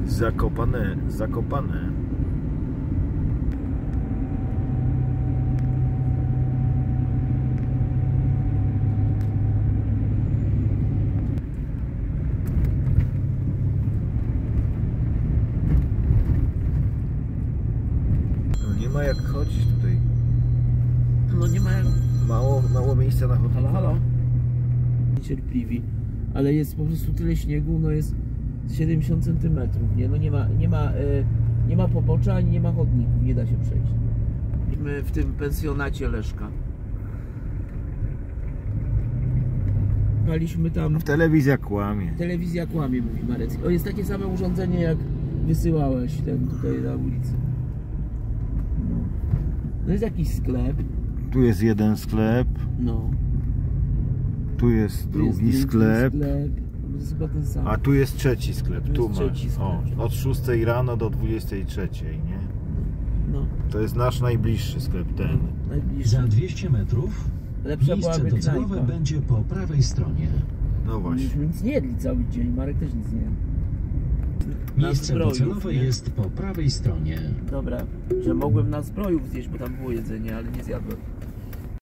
Zakopane, Zakopane. No nie ma jak chodzić tutaj. No nie ma jak... Mało miejsca na chodniku. Halo, halo. Niecierpliwi. Ale jest po prostu tyle śniegu, no jest 70 cm, nie? No nie ma pobocza, ani nie ma chodników, nie da się przejść. My w tym pensjonacie Leszka. Paliśmy tam... Telewizja kłamie. Telewizja kłamie, mówi Marecki. O, jest takie same urządzenie, jak wysyłałeś ten tutaj na ulicy. No jest jakiś sklep. Tu jest jeden sklep. No. Tu jest drugi sklep. To jest chyba ten sam. A tu jest trzeci sklep. Tu masz. trzeci sklep. O, od 6 rano do 23, nie? No. To jest nasz najbliższy sklep, ten. Najbliższy. Za 200 metrów Lepsza miejsce byłaby docelowe knajpa. będzie po prawej stronie. No właśnie. Myśmy nic nie jedli cały dzień, Marek też nic nie jadł. Na Miejsce Zbrojów, docelowe nie? jest po prawej stronie. Dobra, że mogłem na Zbrojów zjeść, bo tam było jedzenie, ale nie zjadłem.